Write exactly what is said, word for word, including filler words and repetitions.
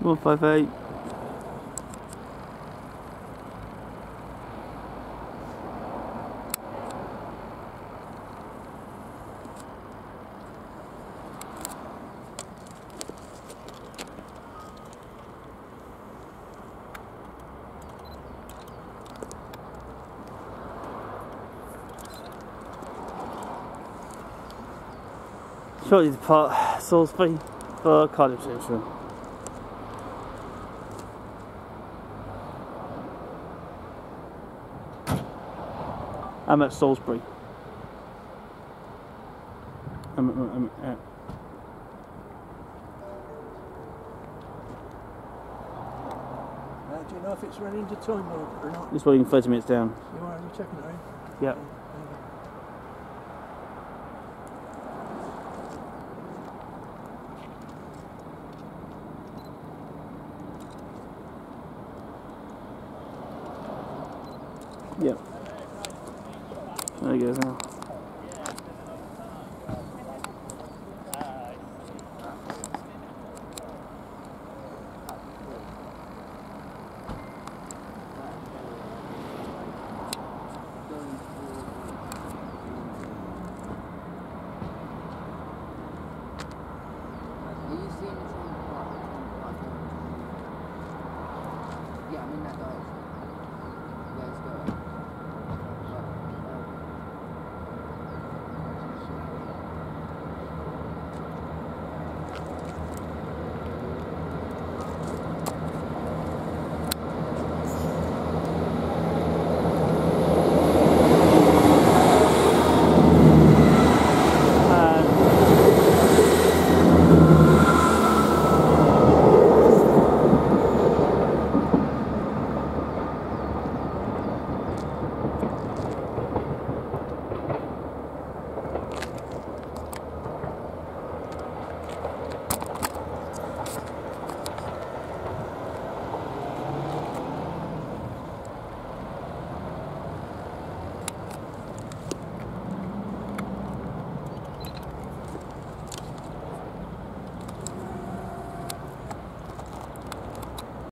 one five eight. Shortly depart Salisbury for Cardiff Station. I'm at Salisbury. I'm, I'm, I'm at Uh, do you know if it's running to time or, or not? It's waiting thirty minutes down. You are, are you checking it out? Yep. Yep. There he goes now. Yeah, I mean that does.